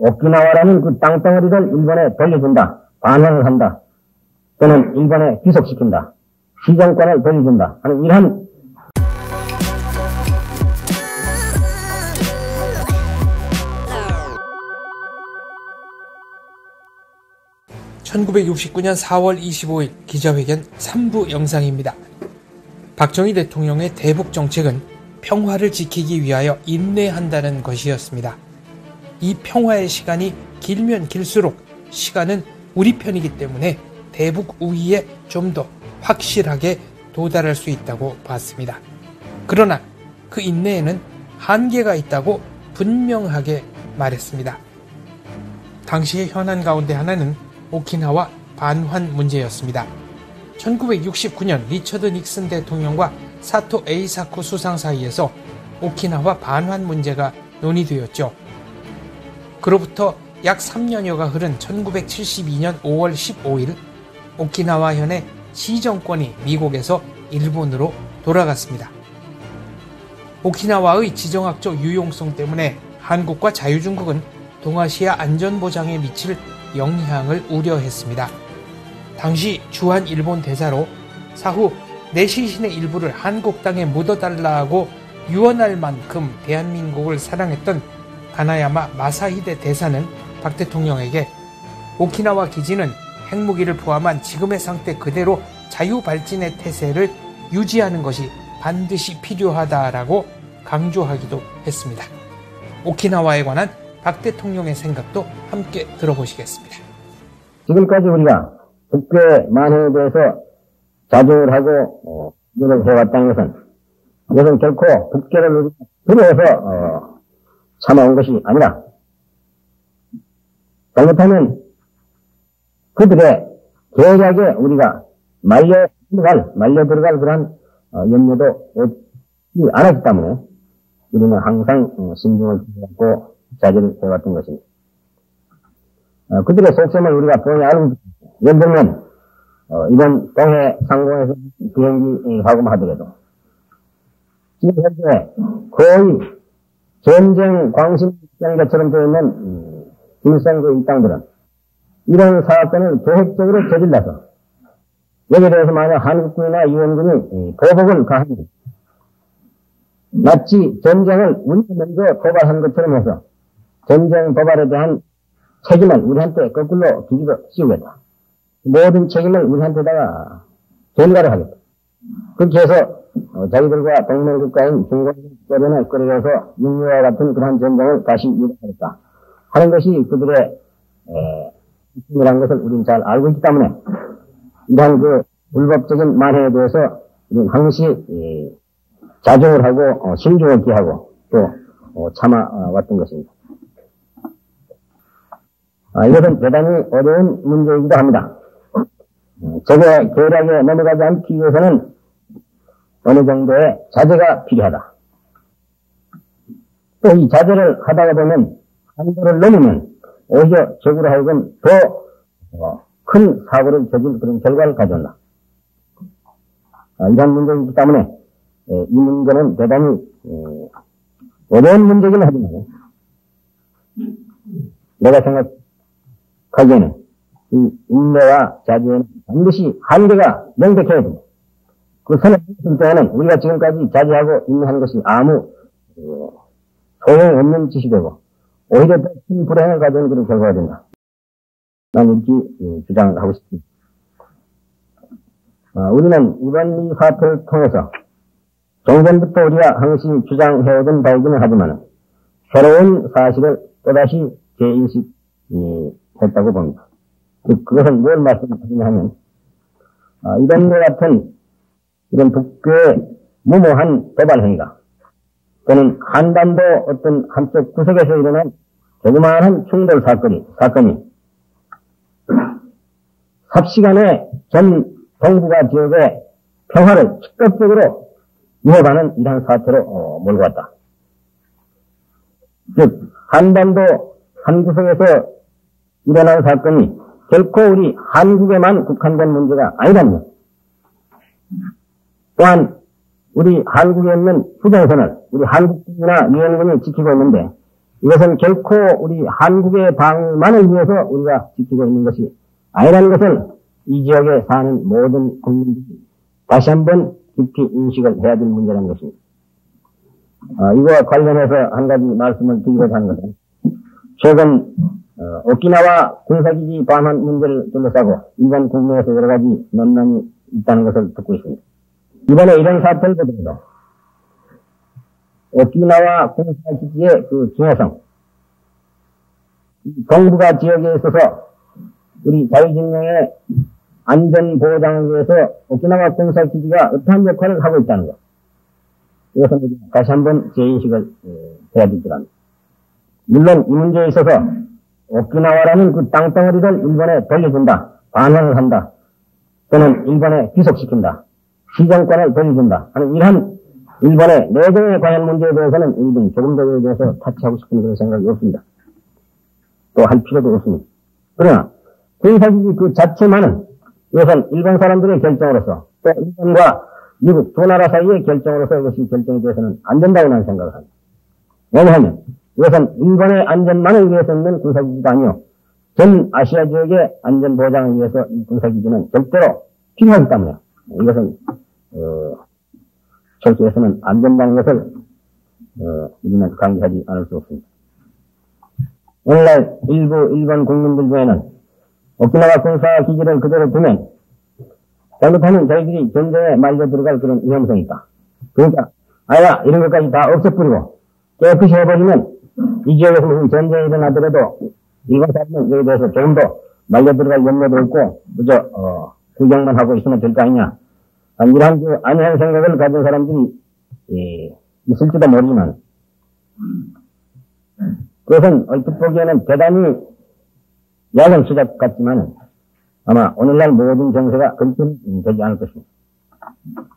오키나와라는 그 땅덩어리를 일본에 돌려준다. 반환을 한다. 또는 일본에 귀속시킨다. 시정권을 돌려준다. 하는 이러한 1969년 4월 25일 기자회견 3부 영상입니다. 박정희 대통령의 대북 정책은 평화를 지키기 위하여 인내한다는 것이었습니다. 이 평화의 시간이 길면 길수록 시간은 우리 편이기 때문에 대북 우위에 좀 더 확실하게 도달할 수 있다고 봤습니다. 그러나 그 인내에는 한계가 있다고 분명하게 말했습니다. 당시의 현안 가운데 하나는 오키나와 반환 문제였습니다. 1969년 리처드 닉슨 대통령과 사토 에이사쿠 수상 사이에서 오키나와 반환 문제가 논의되었죠. 그로부터 약 3년여가 흐른 1972년 5월 15일 오키나와현의 시정권이 미국에서 일본으로 돌아갔습니다. 오키나와의 지정학적 유용성 때문에 한국과 자유중국은 동아시아 안전보장에 미칠 영향을 우려했습니다. 당시 주한 일본 대사로 사후 내 시신의 일부를 한국 땅에 묻어달라고 유언할 만큼 대한민국을 사랑했던 가나야마 마사히데 대사는 박 대통령에게 오키나와 기지는 핵무기를 포함한 지금의 상태 그대로 자유발진의 태세를 유지하는 것이 반드시 필요하다라고 강조하기도 했습니다. 오키나와에 관한 박 대통령의 생각도 함께 들어보시겠습니다. 지금까지 우리가 북괴 만행에 대해서 자중을 하고 노력해왔다는 것은 이것은 결코 북괴를 두려워서 참아온 것이 아니라 잘못하면 그들의 계략에 우리가 말려 들어갈 그런 염려도 없지 않았기 때문에 우리는 항상 신중을 기하고 자제를 해왔던 것입니다. 그들의 속셈을 우리가 뻔히 알고 있습니다. 예를 들면 이번 동해 상공에서 비행기하고만 하더라도 지금 현재 거의 전쟁 광신병자처럼 되어 있는 일선의 이 땅들은 이런 사건을 계획적으로 저질러서 여기에 대해서 만약 한국군이나 유엔군이 보복을 가하면 마치 전쟁을 우리가 먼저 도발한 것처럼 해서 전쟁 도발에 대한 책임을 우리한테 거꾸로 뒤집어 씌우겠다. 모든 책임을 우리한테다가 전가를 하겠다. 그렇게 해서 자기들과 동맹국가인 중국을 끌어내서 육류와 같은 그러한 전쟁을 다시 유도하겠다 하는 것이 그들의 핵심이라는 것을 우리는 잘 알고 있기 때문에 이러한 그 불법적인 만행에 대해서 우리는 항시 자중을 하고 신중을 기하고 또 참아왔던 것입니다. 이것은 대단히 어려운 문제이기도 합니다. 적의 계략에 넘어가지 않기 위해서는 어느 정도의 자제가 필요하다. 또 이 자제를 하다가 보면 한도를 넘으면 오히려 적으로 하여금 더 큰 사고를 저질 그런 결과를 가져온다. 이런 문제이기 때문에 이 문제는 대단히 어려운 문제긴 하지만 내가 생각하기에는 이 인내와 자제는 반드시 한계가 명백해야 됩니다. 그 선을 했을 때에는 우리가 지금까지 자제하고 인내하는 것이 아무 소용없는 짓이 되고 오히려 더 큰 불행을 가져오는 그런 결과가 된다. 난 이렇게 주장을 하고 싶습니다. 우리는 이번 이 사태를 통해서 종전부터 우리가 항시 주장해오던 바이기는 하지만 새로운 사실을 또다시 재인식했다고 봅니다. 그것은 뭘 말씀드리냐 하면 이런 것 같은 이런 북괴의 무모한 도발 행위가 또는 한반도 어떤 한쪽 구석에서 일어난 조그마한 충돌 사건이 삽시간에 전 동북아 지역의 평화를 직접적으로 위협하는 이러한 사태로 몰고 왔다. 즉 한반도 한 구석에서 일어난 사건이 결코 우리 한국에만 국한된 문제가 아니랍니다. 또한 우리 한국에 있는 휴전선을 우리 한국군이나 유엔군이 지키고 있는데 이것은 결코 우리 한국의 방만을 위해서 우리가 지키고 있는 것이 아니라는 것을 이 지역에 사는 모든 국민들이 다시 한번 깊이 인식을 해야 될 문제라는 것입니다. 이거와 관련해서 한 가지 말씀을 드리고자 하는 것은 최근 오키나와 군사기지 반환 문제를 둘러싸고 일본 국내에서 여러 가지 논란이 있다는 것을 듣고 있습니다. 이번에 이런 사태를 보더라도 오키나와 군사기지의 그 중요성, 동북아 지역에 있어서 우리 자유진영의 안전보장을 위해서 오키나와 군사기지가 어떠한 역할을 하고 있다는 것. 이것은 다시 한번 재인식을 해야 될 줄 압니다. 물론 이 문제에 있어서 오키나와라는 그 땅덩어리를 일본에 돌려준다, 반환을 한다, 또는 일본에 귀속시킨다, 시정권을 돌려준다 하는 이러한 일본의 내정에 관한 문제에 대해서는 일본 조금 더 대해서 타치하고 싶은 그런 생각이 없습니다. 또 할 필요도 없습니다. 그러나 군사기지 그 자체만은 이것은 일본 사람들의 결정으로서 또 일본과 미국 두 나라 사이의 결정으로서 이것이 결정이 되어서는 안 된다고 나는 생각을 합니다. 왜냐하면 이것은 일본의 안전만을 위해서 있는 군사기지가 아니요 전 아시아 지역의 안전보장을 위해서 이 군사기지는 절대로 필요하기 때문에 이것은 철수해서는 안 된다는 것을 우리는 강조하지 않을 수 없습니다. 오늘날 일부 일본 국민들 중에는 오키나와 군사기지를 그대로 두면 잘못하면 저희들이 전쟁에 말려 들어갈 그런 위험성이 있다. 그러니까 아야 이런 것까지 다 없애버리고 깨끗이 해버리면 이 지역에서 무슨 전쟁이 일어나더라도 일본 사람은 여기에 대해서 조금 더 말려 들어갈 염려도 없고 그저 구경만 하고 있으면 될 거 아니냐. 이러한 그 안해한 생각을 가진 사람들이 있을지도 모르지만 그것은 얼핏 보기에는 대단히 야간 수작 같지만 아마 오늘날 모든 정세가 그렇게 되지 않을 것입니다.